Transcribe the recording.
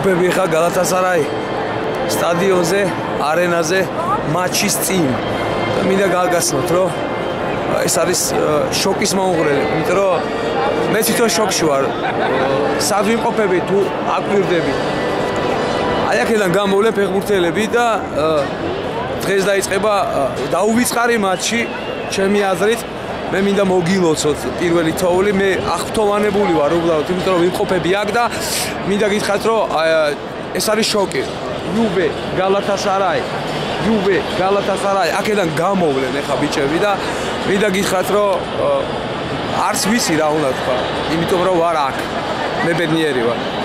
იმყოფები ხა გალათასარაი სტადიონზე, არენაზე მატჩის წინ. და მინდა გაგაცნოთ, რომ ეს არის შოკის მომღრელი, იმიტომ რომ მე თვითონ შოკში ვარ. სად ვიმყოფები თუ აქ ვირდები. აი აქედან გამოვლე ფეხბურთელები და დღეს დაიწყება დაუვიწყარი მატჩი, ჩემი აზრით. მე მინდა მოგილოცოთ პირველი თოვლი, მე აღფრთოვანებული ვარ უბრალოდ, იმიტომ რომ ვიმყოფები აქ და მინდა გითხრათ, რომ ეს არის შოკი. იუვე, გალათასარაი, იუვე, გალათასარაი, აქედან გამოვლენ ახლა ბიჭები და მინდა გითხრათ, რომ არც ვიცი რა უნდა თქვა, იმიტომ რომ ვარ აქ. მე ბედნიერი ვარ.